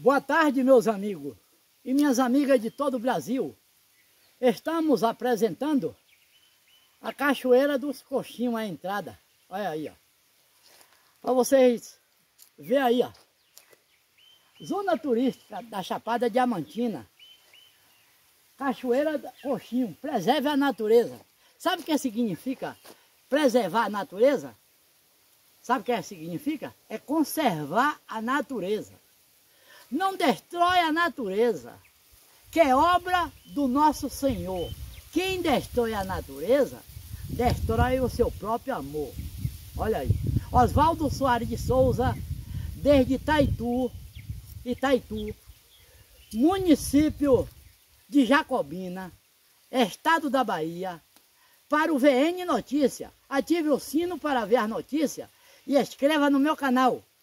Boa tarde, meus amigos e minhas amigas de todo o Brasil. Estamos apresentando a Cachoeira dos Coxinhos, a entrada. Olha aí, ó. Para vocês verem aí, ó. Zona turística da Chapada Diamantina. Cachoeira do Coxinho, preserve a natureza. Sabe o que significa preservar a natureza? Sabe o que significa? É conservar a natureza. Não destrói a natureza, que é obra do nosso Senhor. Quem destrói a natureza, destrói o seu próprio amor. Olha aí. Oswaldo Soares de Souza, desde Itaitu, município de Jacobina, estado da Bahia, para o VN Notícia. Ative o sino para ver as notícias e inscreva no meu canal.